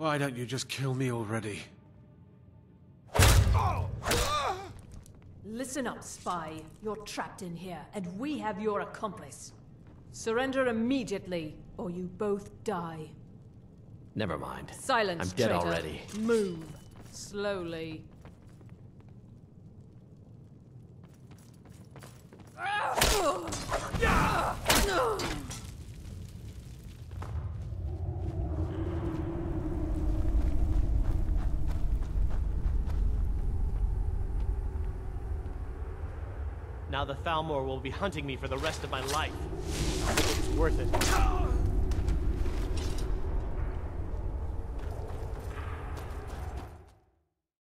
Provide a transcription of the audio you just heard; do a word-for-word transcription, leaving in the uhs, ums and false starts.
Why don't you just kill me already? Listen up, spy. You're trapped in here, and we have your accomplice. Surrender immediately, or you both die. Never mind. Silence, I'm dead traitor. already. Move. Slowly. Now the Thalmor will be hunting me for the rest of my life. It's worth it.